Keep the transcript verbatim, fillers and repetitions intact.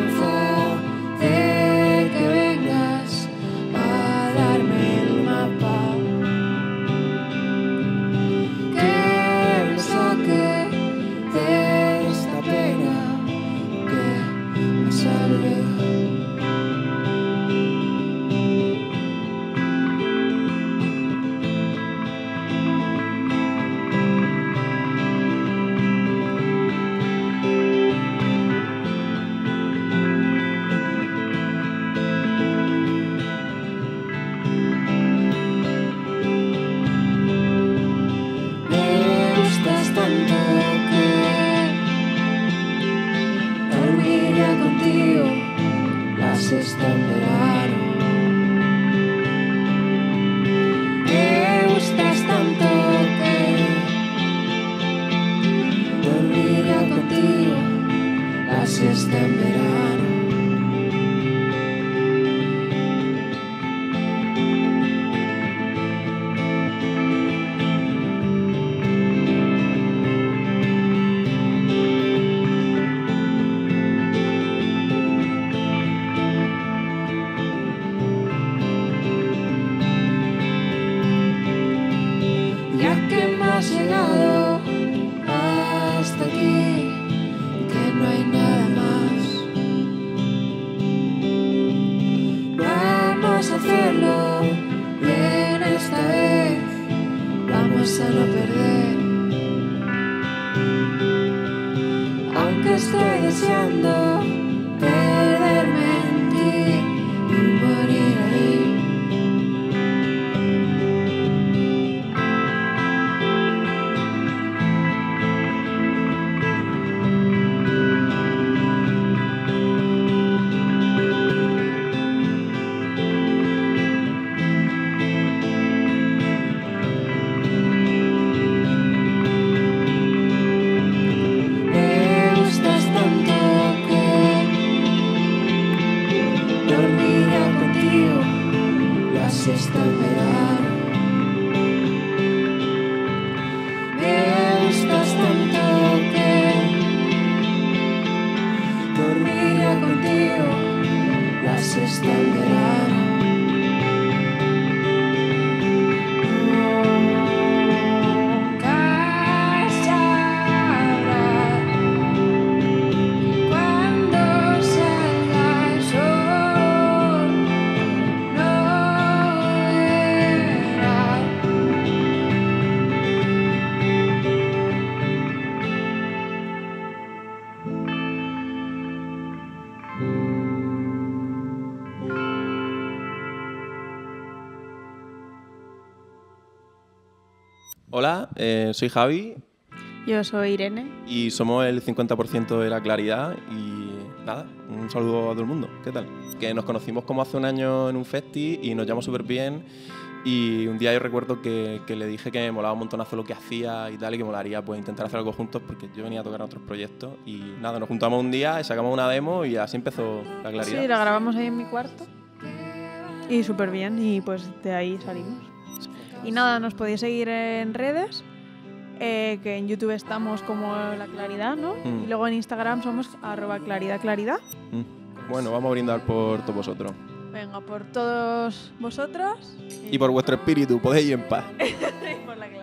triunfo de que vengas a darme el mapa, que me saque de esta pena, que me salve. Siesta en verano. Me gustas tanto que dormiría contigo la siesta en verano. Has llegado hasta aquí, que no hay nada más. Vamos a hacerlo bien esta vez, vamos a no perder. Aunque estoy deseando perderme en ti y morir ahí. Siesta en verano. Me gustas tanto que dormiría contigo la siesta en verano. Hola, eh, soy Javi. Yo soy Irene. Y somos el cincuenta por ciento de La Claridad. Y nada, un saludo a todo el mundo. ¿Qué tal? Que nos conocimos como hace un año en un festi y nos llevamos súper bien. Y un día yo recuerdo que, que le dije que me molaba un montonazo lo que hacía y tal, y que molaría pues intentar hacer algo juntos porque yo venía a tocar en otros proyectos. Y nada, nos juntamos un día y sacamos una demo y así empezó La Claridad. Sí, la grabamos ahí en mi cuarto. Y súper bien, y pues de ahí salimos. Y nada, nos podéis seguir en redes, eh, que en YouTube estamos como La Claridad, ¿no? Mm. Y luego en Instagram somos arroba claridad claridad. Mm. Bueno, vamos a brindar por todos vosotros. Venga, por todos vosotros. Y, y por vuestro espíritu, podéis ir en paz. Por la que